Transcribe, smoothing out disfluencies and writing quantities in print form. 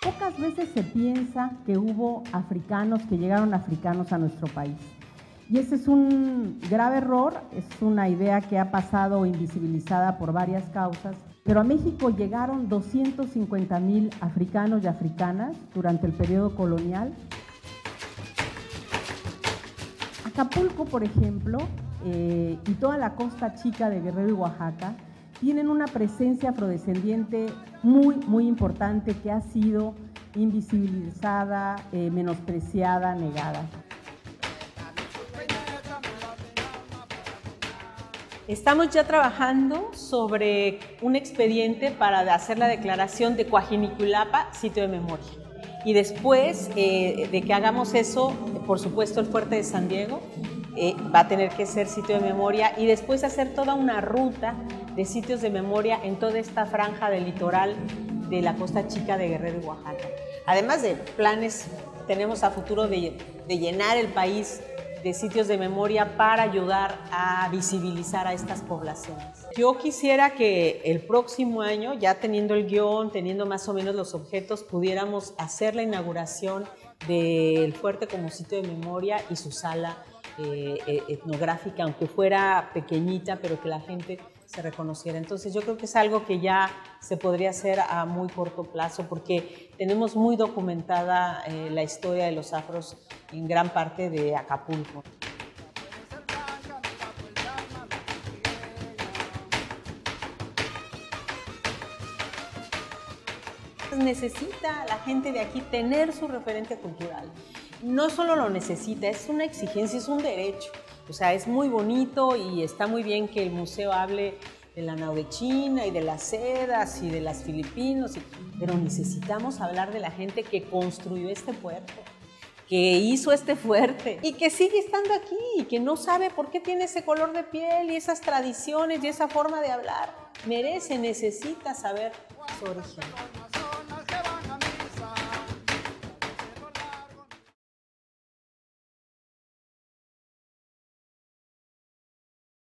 Pocas veces se piensa que hubo africanos, que llegaron africanos a nuestro país. Y ese es un grave error, es una idea que ha pasado invisibilizada por varias causas, pero a México llegaron 250,000 africanos y africanas durante el periodo colonial. Acapulco, por ejemplo, y toda la costa chica de Guerrero y Oaxaca tienen una presencia afrodescendiente muy importante que ha sido invisibilizada, menospreciada, negada. Estamos ya trabajando sobre un expediente para hacer la declaración de Coajinicuilapa sitio de memoria. Y después de que hagamos eso, por supuesto el Fuerte de San Diego va a tener que ser sitio de memoria y después hacer toda una ruta de sitios de memoria en toda esta franja del litoral de la costa chica de Guerrero y Oaxaca. Además de planes, tenemos a futuro de llenar el país de sitios de memoria para ayudar a visibilizar a estas poblaciones. Yo quisiera que el próximo año, ya teniendo el guión, teniendo más o menos los objetos, pudiéramos hacer la inauguración del fuerte como sitio de memoria y su sala etnográfica, aunque fuera pequeñita, pero que la gente se reconociera. Entonces yo creo que es algo que ya se podría hacer a muy corto plazo porque tenemos muy documentada la historia de los afros en gran parte de Acapulco. Necesita la gente de aquí tener su referente cultural. No solo lo necesita, es una exigencia, es un derecho. O sea, es muy bonito y está muy bien que el museo hable de la nao de China y de las sedas y de las filipinos, pero necesitamos hablar de la gente que construyó este puerto, que hizo este fuerte y que sigue estando aquí y que no sabe por qué tiene ese color de piel y esas tradiciones y esa forma de hablar. Necesita saber su origen.